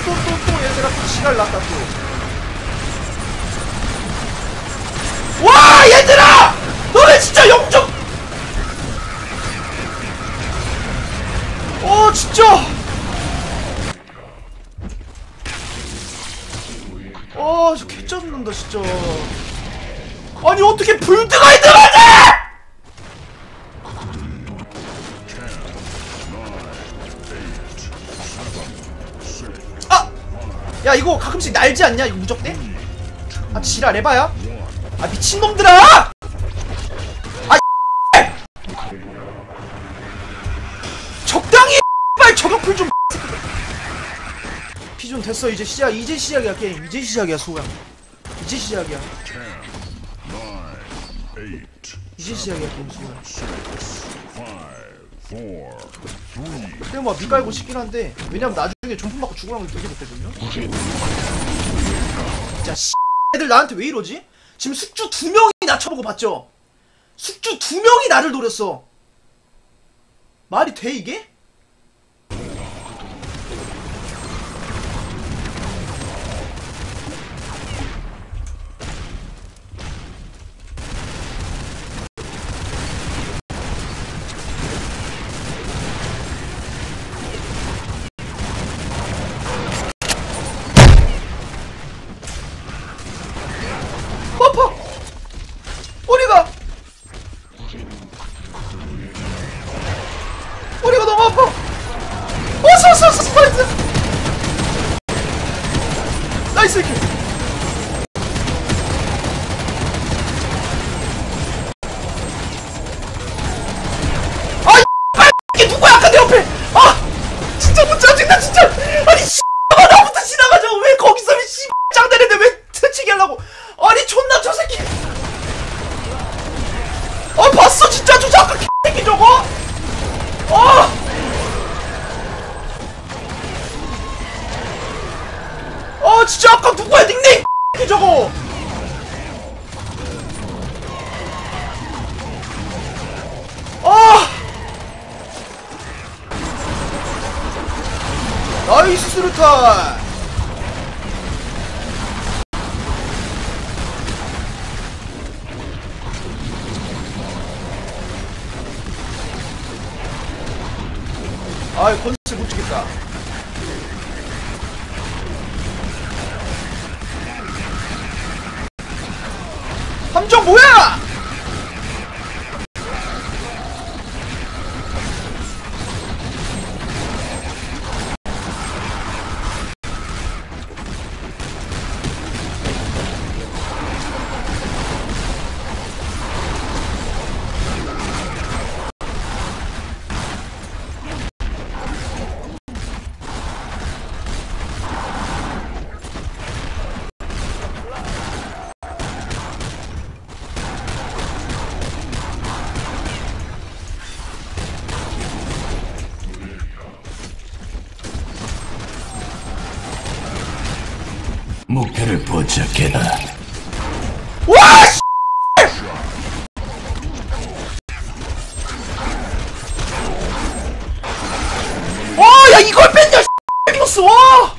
얘들아 또 지랄 났다 또. 와 얘들아! 너네 진짜 영적! 진짜! 저 개짜증난다 진짜. 아니 어떻게 불드가 들어가지! 야 이거 가끔씩 날지 않냐 이거 무적대? 아 지랄 에바야? 아 미친놈들아! 적당히 빨리 저격풀 좀. 피존 됐어. 이제 시작이야 게임. 이제 시작이야 소양. 이제 시작이야. 이제 시작이야 게임 소양. 근데 뭐 밑깔고 싶긴 한데 왜냐면 나중에 존품 받고 죽으라면 되게 못되거든요. 진짜 애들 나한테 왜 이러지? 지금 숙주 2명이 나 쳐보고 봤죠? 숙주 2명이 나를 노렸어. 말이 돼 이게? 아파! 머리가 너무 아파! 스파이스! 나이스 킬! 이게 누구야 아까 내 옆에! 진짜 못 짜증나 진짜! 아니 나부터 지나가자고 왜 거기서 짱대는데 왜 트치게 하려고! 아니 존나 저 새끼! 봤어 진짜 저 아까 개새끼 저거! 진짜 아까 누구야 닉네임 저거! 나이스 수류탄! 건스 못 찍겠다. 함정 뭐야! 목표를 포착해라. 와! 야 이걸 뺐냐! 미쳤어! 와!